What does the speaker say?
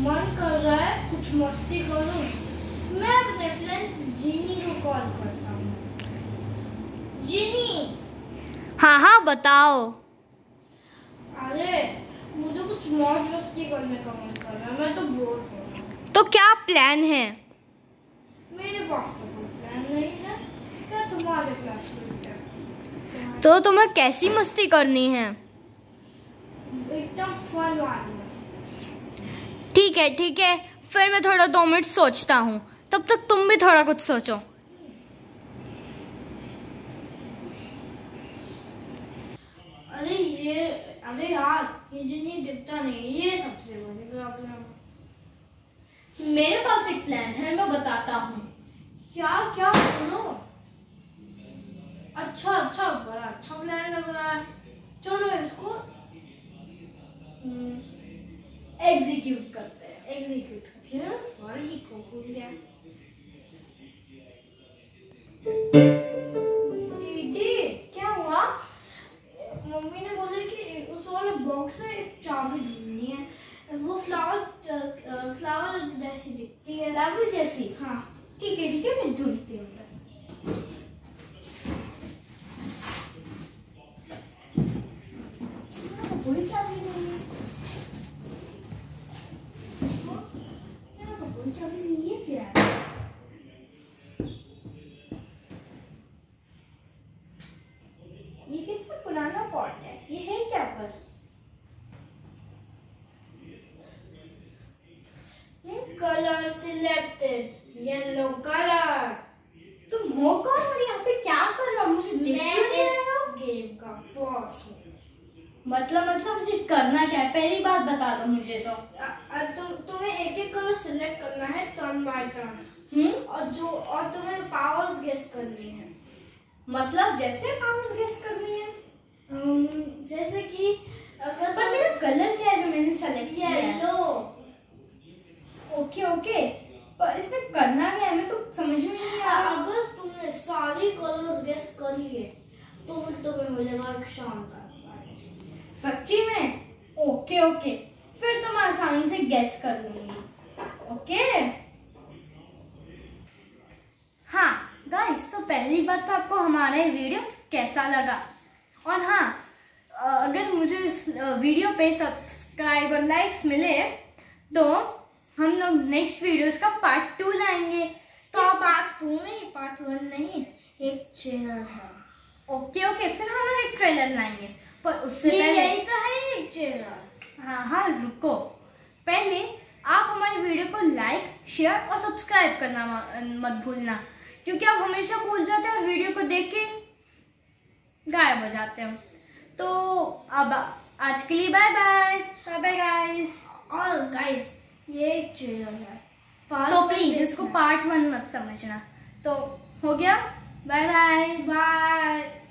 मन कर रहा है कुछ मस्ती करूं। मैं अपने फ्रेंड जीनी को कॉल करता हूँ। जीनी। हाँ हाँ बताओ। अरे मुझे कुछ मौज मस्ती करने का मन कर रहा है, मैं तो बोर हो रहा हूँ। तो क्या प्लान है? मेरे पास तो कोई प्लान नहीं है। क्या तुम्हारे पास कोई प्लान? तो तुम्हें कैसी मस्ती करनी है? एकदम फन वाली मस्ती। ठीक है, फिर मैं थोड़ा 2 मिनट सोचता हूँ, तब तक तुम भी थोड़ा कुछ सोचो। अरे यार, ये जिन्नी दिखता नहीं, ये सबसे बड़ी प्रॉब्लम। मेरे पास एक प्लान है, मैं बताता हूँ। क्या बोलो। अच्छा, बड़ा अच्छा प्लान लग रहा है। चलो इसको एग्जीक्यूट करते हैं। सॉरी को भूल गया। दीदी क्या हुआ? मम्मी ने बोला कि उस वाले बॉक्स से एक चाबी ढूंढनी है। वो फ्लावर जैसी दिखती है। फ्लावर जैसी? हाँ ठीक है, मैं ढूंढती हूँ। कोई चाबी नहीं है। कोई चाबी नहीं है। क्या है? ये कितना पुराना पॉट है, ये है क्या पर? Colour selected, yellow colour. तुम हो कौन और यहाँ पे क्या कर रहे हो? मुझे दिख मैं क्यों नहीं इस रहा हो? गेम का बॉस हूँ। मतलब मुझे करना क्या है, पहली बात बता दो मुझे तो। तुम्हें एक कलर सिलेक्ट करना है टर्न बाय टर्न। और तुम्हें पावर्स गेस करनी है। मतलब जैसे पावर्स गेस करनी है? जैसे कि अगर पर मेरा कलर क्या है जो मैंने सेलेक्ट किया है? येलो। ओके, पर इसमें करना क्या है, मैं तो समझ में नहीं आ रहा। अगर तुमने सारी कलर्स गेस कर लिए तो फिर तुम्हें मिलेगा एक शानदार प्राइज। सच्ची में? ओके, फिर तो मैं आसानी से गेस कर लूंगी। ओके। हाँ गाइस, तो पहली बात तो आपको हमारा ये वीडियो कैसा लगा, और हाँ, अगर मुझे इस वीडियो पे सब्सक्राइब और लाइक्स मिले तो हम लोग नेक्स्ट वीडियो का पार्ट 2 लाएंगे। तो आप पार्ट 2 नहीं, पार्ट 1 नहीं, एक ट्रेलर है। ओके, फिर हम लोग एक ट्रेलर लाएंगे, पर उससे पहले यही तो है एक ट्रेलर। हाँ, रुको। पहले आप हमारे वीडियो को लाइक, शेयर और सब्सक्राइब करना मत भूलना, क्योंकि आप हमेशा भूल जाते हो और वीडियो को देख के गायब हो जाते हो। तो अब आज के लिए बाय बाय गाइस। और गाइस, ये एक ट्रेलर है, तो प्लीज इसको पार्ट 1 मत समझना। तो हो गया, बाय बाय।